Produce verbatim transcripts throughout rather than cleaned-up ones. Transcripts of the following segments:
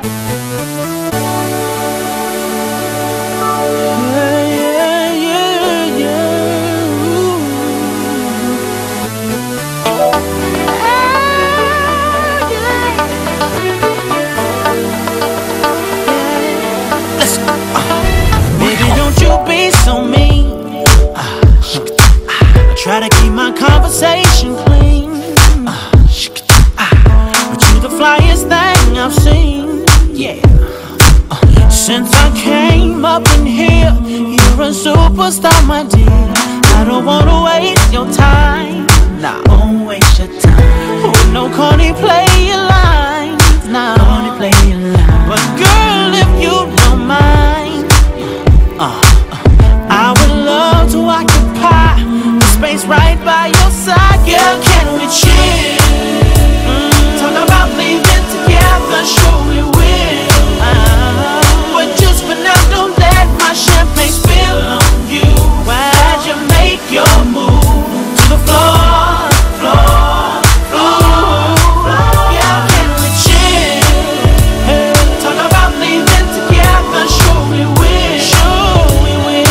So mean, uh, I try to keep my conversation clean, uh, but you the flyest thing I've seen, yeah. uh, Since I came up in here, you're a superstar, my dear. I don't wanna waste your time, nah, won't waste your time with no corny play your lines, nah, corny play your lines. But girl, if you don't mind, uh I would love to occupy the space right by your side. Girl, can we chill? Mm, talk about leaving together, sure we will. uh, But just for now, don't let my champagne spill on you. As you make your move to the floor, floor, floor, floor. Girl, can we chill? Hey, talk about leaving together, sure we will. Sure we will.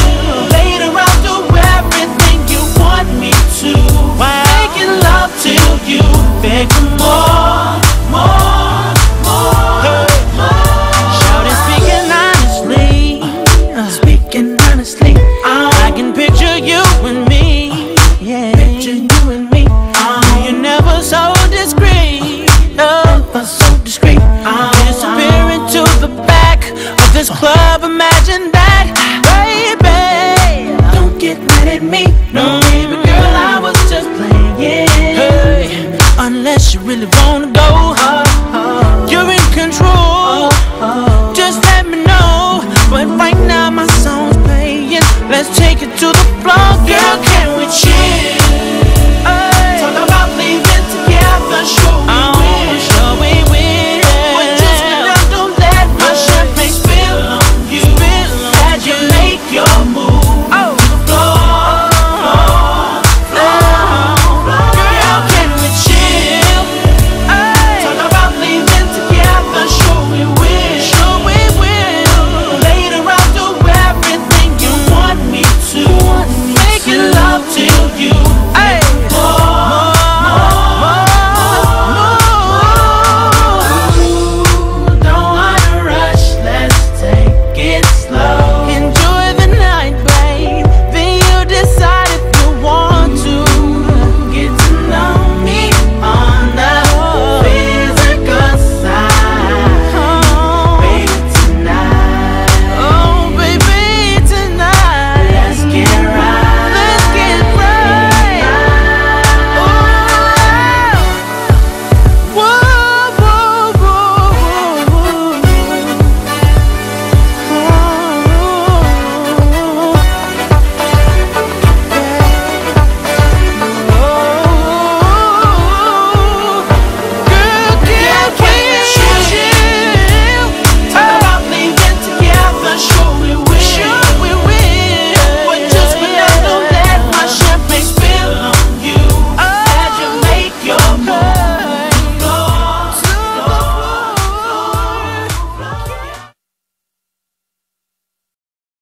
Till you beg for more, more, more, hey, more. Shout it, speaking honestly, uh, speaking honestly, uh, I can picture you and me, yeah, picture you and me. Uh, you're never so discreet, never so discreet. Uh, Disappear into the back of this club. Imagine that, baby. Don't get mad at me, no, baby girl, I was just playing. Yeah. Hey, unless you really wanna go hard.